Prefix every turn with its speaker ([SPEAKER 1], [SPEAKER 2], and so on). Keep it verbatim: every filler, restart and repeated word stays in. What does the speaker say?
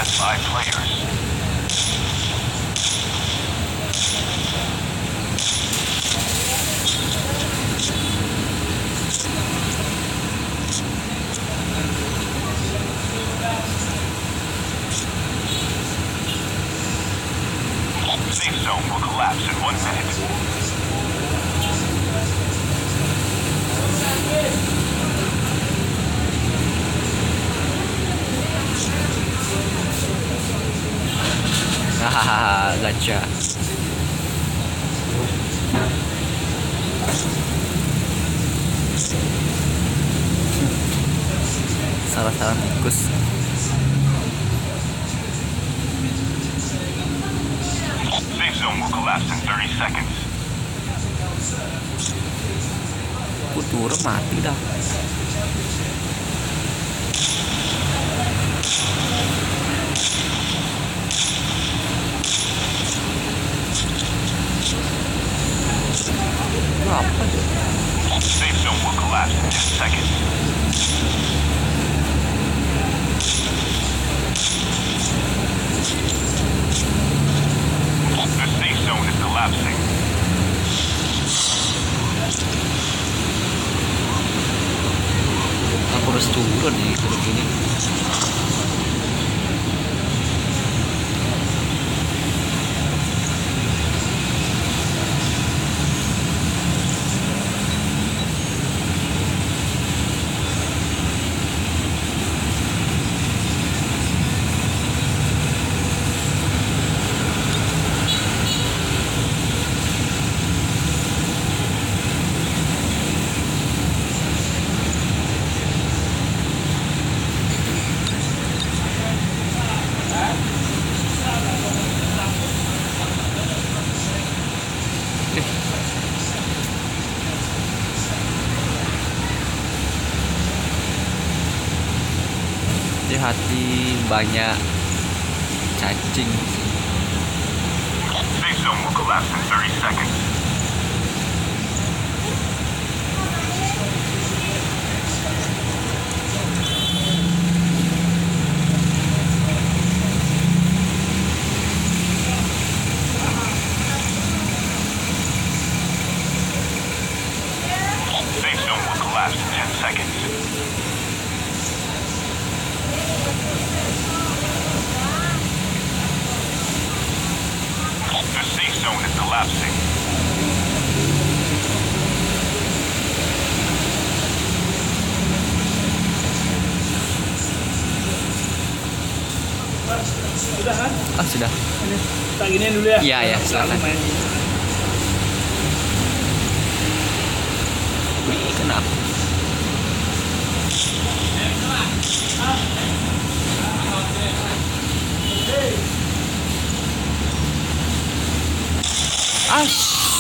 [SPEAKER 1] last five players. Safe zone will collapse in one minute.
[SPEAKER 2] Hahaha, gacha. Salah-salah tikus.
[SPEAKER 1] Safe zone will collapse in thirty seconds.
[SPEAKER 2] Aku turun mati dah. Apa tuh?
[SPEAKER 1] Safe zone will collapse in ten seconds. The safe zone is collapsing.
[SPEAKER 2] Aku harus turun nih kalau gini. Hati-hati, banyak cacing.
[SPEAKER 1] Safe zone will collapse in thirty seconds. Safe zone will collapse in ten seconds. The safe zone is collapsing.
[SPEAKER 3] Sudah kan?
[SPEAKER 2] Ah, sudah.
[SPEAKER 3] Ini kita giniin dulu ya.
[SPEAKER 2] Iya, ya, silakan. Wih, kenapa? Ash.